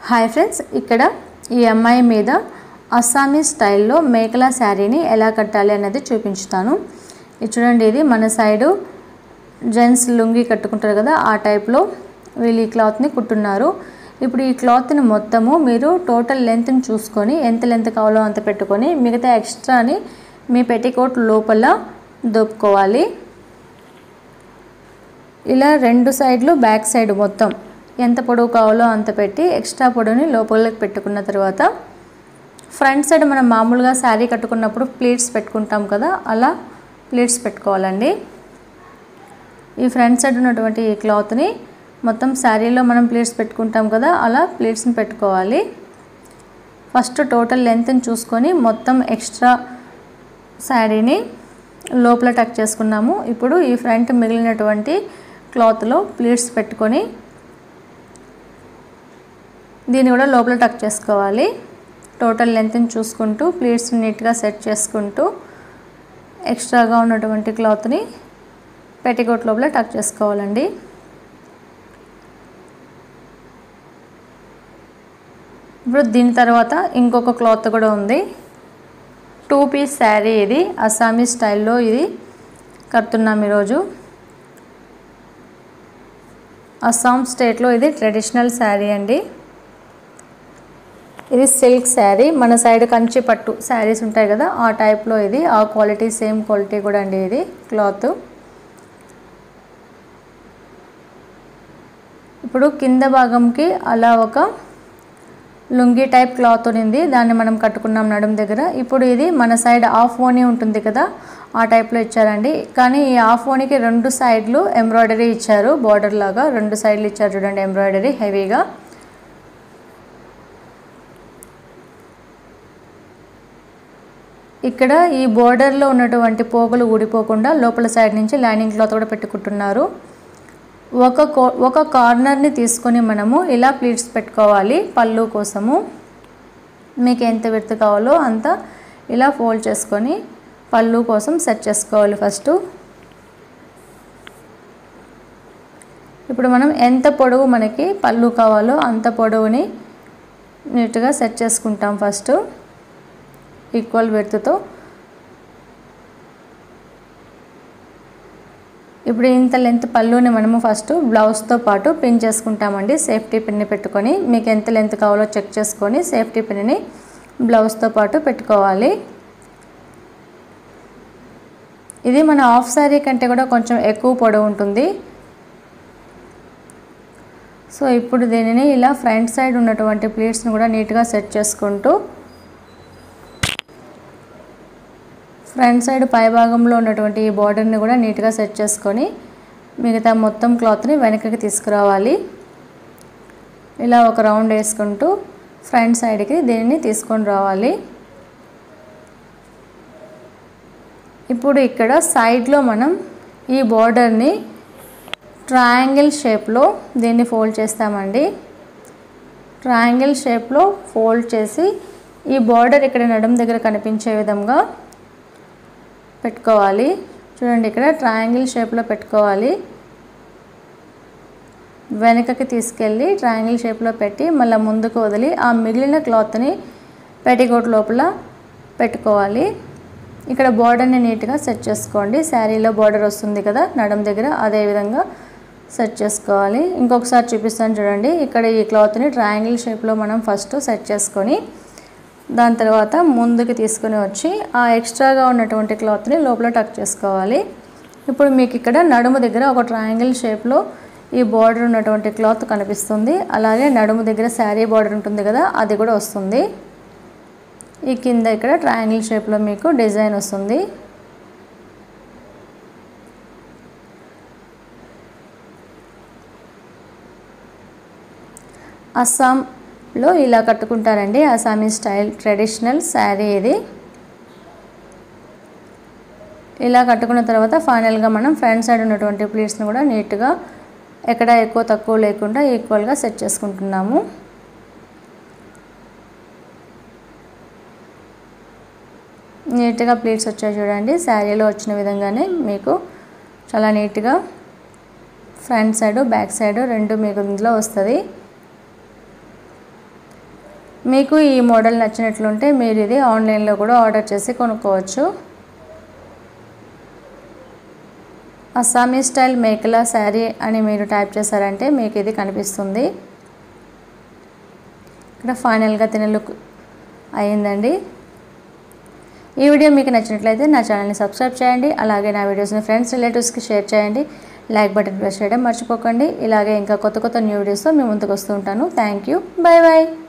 Hi friends, ఇక్కడ ఈ అమ్మాయి మీద అస్సామీ స్టైల్లో మేకలా శారీని ఎలా కట్టాలి అనేది చూపించుతాను. ఇది చూడండి, ఇది మన సైడు జెంట్స్ లుంగి కట్టుకుంటారు కదా, ఆ టైప్లో వీళ్ళు ఈ క్లాత్ని కుట్టున్నారు. ఇప్పుడు ఈ క్లాత్ని మొత్తము మీరు టోటల్ లెంత్ని చూసుకొని ఎంత లెంత్ కావాలో అంత పెట్టుకొని మిగతా ఎక్స్ట్రాని మీ పెట్టికోట్ లోపల దోపుకోవాలి. ఇలా రెండు సైడ్లు బ్యాక్ సైడ్ మొత్తం ఎంత పొడవు కావాలో అంత పెట్టి ఎక్స్ట్రా పొడవుని లోపలికి పెట్టుకున్న తర్వాత ఫ్రంట్ సైడ్ మనం మామూలుగా శారీ కట్టుకున్నప్పుడు ప్లీట్స్ పెట్టుకుంటాం కదా, అలా ప్లీట్స్ పెట్టుకోవాలండి. ఈ ఫ్రంట్ సైడ్ ఉన్నటువంటి ఈ క్లాత్ని మొత్తం శారీలో మనం ప్లీట్స్ పెట్టుకుంటాం కదా, అలా ప్లీట్స్ని పెట్టుకోవాలి. ఫస్ట్ టోటల్ లెంత్ని చూసుకొని మొత్తం ఎక్స్ట్రా శారీని లోపల టక్ చేసుకున్నాము. ఇప్పుడు ఈ ఫ్రంట్ మిగిలినటువంటి క్లాత్లో ప్లీట్స్ పెట్టుకొని దీన్ని కూడా లోపల టక్ చేసుకోవాలి. టోటల్ లెంత్ని చూసుకుంటూ ప్లీట్స్ నీట్గా సెట్ చేసుకుంటూ ఎక్స్ట్రాగా ఉన్నటువంటి క్లాత్ని పెట్టికోట్ లోపల టక్ చేసుకోవాలండి. ఇప్పుడు దీని తర్వాత ఇంకొక క్లాత్ కూడా ఉంది. 2 పీస్ శారీ, ఇది అస్సామీ స్టైల్లో ఇది కడుతున్నాం ఈరోజు. అస్సాం స్టేట్లో ఇది ట్రెడిషనల్ శారీ అండి. ఇది సిల్క్ శారీ, మన సైడ్ కంచి పట్టు శారీస్ ఉంటాయి కదా, ఆ టైప్లో ఇది, ఆ క్వాలిటీ సేమ్ క్వాలిటీ కూడా అండి ఇది క్లాత్. ఇప్పుడు కింద భాగంకి అలా ఒక లుంగీ టైప్ క్లాత్ ఉంది, దాన్ని మనం కట్టుకున్నాం నడుం దగ్గర. ఇప్పుడు ఇది మన సైడ్ హాఫ్ ఓనీ ఉంటుంది కదా, ఆ టైప్లో ఇచ్చారండి. కానీ ఈ హాఫ్ ఓనీకి 2 సైడ్లు ఎంబ్రాయిడరీ ఇచ్చారు, బార్డర్ లాగా 2 సైడ్లు ఇచ్చారు చూడండి, ఎంబ్రాయిడరీ హెవీగా. ఇక్కడ ఈ బోర్డర్లో ఉన్నటువంటి పోగులు ఊడిపోకుండా లోపల సైడ్ నుంచి లైనింగ్ క్లాత్ కూడా పెట్టుకుంటున్నారు. ఒక కార్నర్ని తీసుకొని మనము ఇలా ప్లీట్స్ పెట్టుకోవాలి పళ్ళు కోసము. మీకు ఎంత విడ్త్ కావాలో అంత ఇలా ఫోల్డ్ చేసుకొని పళ్ళు కోసం సెట్ చేసుకోవాలి ఫస్ట్. ఇప్పుడు మనం ఎంత పొడవు మనకి పళ్ళు కావాలో అంత పొడవుని నీట్గా సెట్ చేసుకుంటాం ఫస్ట్ ఈక్వల్ విడ్త్తో. ఇప్పుడు ఇంత లెంత్ పళ్ళుని మనము ఫస్ట్ బ్లౌజ్తో పాటు పిన్ చేసుకుంటామండి, సేఫ్టీ పిన్ని పెట్టుకొని. మీకు ఎంత లెంత్ కావాలో చెక్ చేసుకొని సేఫ్టీ పిన్ని బ్లౌజ్తో పాటు పెట్టుకోవాలి. ఇది మన హాఫ్ శారీ కంటే కూడా కొంచెం ఎక్కువ పొడవు ఉంటుంది. సో ఇప్పుడు దీనిని ఇలా ఫ్రంట్ సైడ్ ఉన్నటువంటి ప్లీట్స్ని కూడా నీట్గా సెట్ చేసుకుంటూ ఫ్రంట్ సైడ్ పై భాగంలో ఉన్నటువంటి ఈ బార్డర్ని కూడా నీట్గా సెట్ చేసుకొని మిగతా మొత్తం క్లాత్ని వెనకకి తీసుకురావాలి. ఇలా ఒక రౌండ్ వేసుకుంటూ ఫ్రంట్ సైడ్కి దీనిని తీసుకొని రావాలి. ఇప్పుడు ఇక్కడ సైడ్లో మనం ఈ బార్డర్ని ట్రయాంగిల్ షేప్లో దీన్ని ఫోల్డ్ చేస్తామండి. ట్రయాంగిల్ షేప్లో ఫోల్డ్ చేసి ఈ బార్డర్ ఇక్కడ నడుం దగ్గర కనిపించే విధంగా పెట్టుకోవాలి. చూడండి, ఇక్కడ ట్రయాంగిల్ షేప్లో పెట్టుకోవాలి. వెనకకి తీసుకెళ్ళి ట్రయాంగిల్ షేప్లో పెట్టి మళ్ళీ ముందుకు వదిలి ఆ మిగిలిన క్లాత్ని పెట్టికోట్ లోపల పెట్టుకోవాలి. ఇక్కడ బార్డర్ని నీట్గా సెట్ చేసుకోండి. శారీలో బార్డర్ వస్తుంది కదా నడుం దగ్గర, అదే విధంగా సెట్ చేసుకోవాలి. ఇంకొకసారి చూపిస్తాను చూడండి. ఇక్కడ ఈ క్లాత్ని ట్రయాంగిల్ షేప్లో మనం ఫస్ట్ సెట్ చేసుకొని దాని తర్వాత ముందుకు తీసుకుని వచ్చి ఆ ఎక్స్ట్రాగా ఉన్నటువంటి క్లాత్ని లోపల టక్ చేసుకోవాలి. ఇప్పుడు మీకు ఇక్కడ నడుము దగ్గర ఒక ట్రయాంగిల్ షేప్లో ఈ బార్డర్ ఉన్నటువంటి క్లాత్ కనిపిస్తుంది. అలాగే నడుము దగ్గర శారీ బార్డర్ ఉంటుంది కదా, అది కూడా వస్తుంది. ఈ కింద ఇక్కడ ట్రయాంగిల్ షేప్లో మీకు డిజైన్ వస్తుంది. అస్సాంలో ఇలా కట్టుకుంటారండి, అస్సామీ స్టైల్ ట్రెడిషనల్ శారీ ఇది. ఇలా కట్టుకున్న తర్వాత ఫైనల్గా మనం ఫ్రంట్ సైడ్ ఉన్నటువంటి ప్లీట్స్ని కూడా నీట్గా ఎక్కడ ఎక్కువ తక్కువ లేకుండా ఈక్వల్గా సెట్ చేసుకుంటున్నాము. నీట్గా ప్లీట్స్ వచ్చాయి చూడండి, శారీలో వచ్చిన విధంగానే మీకు చాలా నీట్గా ఫ్రంట్ సైడ్ బ్యాక్ సైడ్ రెండు మీకు ఇందులో వస్తుంది. మీకు ఈ మోడల్ నచ్చినట్లుంటే మీరు ఇది ఆన్లైన్లో కూడా ఆర్డర్ చేసి కొనుక్కోవచ్చు. అస్సామీ స్టైల్ మేకలా శారీ అని మీరు టైప్ చేశారంటే మీకు ఇది కనిపిస్తుంది. ఇక్కడ ఫైనల్గా తినే లుక్ అయ్యిందండి. ఈ వీడియో మీకు నచ్చినట్లయితే నా ఛానల్ని సబ్స్క్రైబ్ చేయండి. అలాగే నా వీడియోస్ని ఫ్రెండ్స్ రిలేటివ్స్కి షేర్ చేయండి. లైక్ బటన్ ప్రెస్ చేయడం మర్చిపోకండి. ఇలాగే ఇంకా కొత్త న్యూ వీడియోస్తో మీ ముందుకు వస్తూ ఉంటాను. Thank you. Bye bye.